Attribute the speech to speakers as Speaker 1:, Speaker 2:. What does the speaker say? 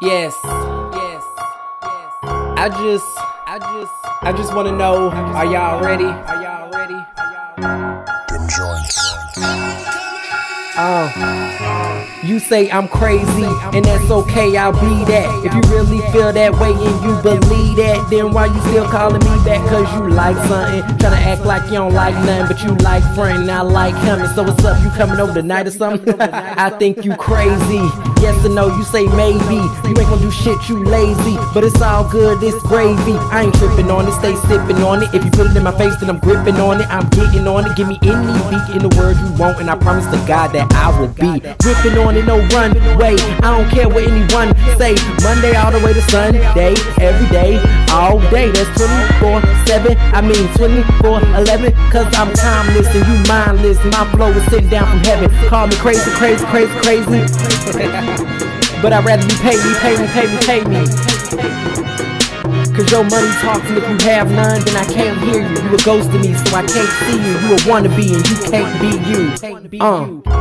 Speaker 1: Yes. I just wanna know, are y'all ready?
Speaker 2: Them joints.
Speaker 1: You say I'm crazy, and that's okay, I'll be that. If you really feel that way and you believe that, then why you still calling me back? Cause you like something, tryna act like you don't like nothing, but you like frontin', I like coming. So what's up, you coming over tonight or something? I think you crazy. Yes or no, you say maybe. You ain't gonna do shit, you lazy. But it's all good, it's gravy. I ain't tripping on it, stay sipping on it. If you put it in my face, then I'm gripping on it. I'm getting on it, give me any beat in the world you want, and I promise to God that I will be gripping on it, no runway. I don't care what anyone say. Monday all the way to Sunday, every day, all day. That's 24/7, I mean 24/11. Cause I'm timeless and you mindless. My flow is sitting down from heaven. Call me crazy. But I'd rather you pay me. Cause your money talks, and if you have none, then I can't hear you. You a ghost to me, so I can't see you. You a wannabe and you can't be you.